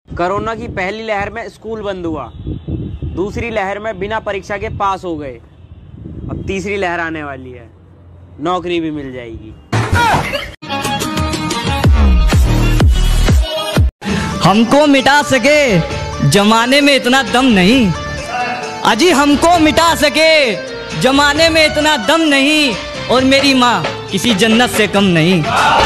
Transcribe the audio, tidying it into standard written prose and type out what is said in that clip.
Corona की पहली लहर में स्कूल बंद हुआ, दूसरी लहर में बिना परीक्षा के पास हो गए, अब तीसरी लहर आने वाली है, नौकरी भी मिल जाएगी। हमको मिटा सके जमाने में इतना दम नहीं, अजी हमको मिटा सके जमाने में इतना दम नहीं, और मेरी माँ किसी जन्नत से कम नहीं।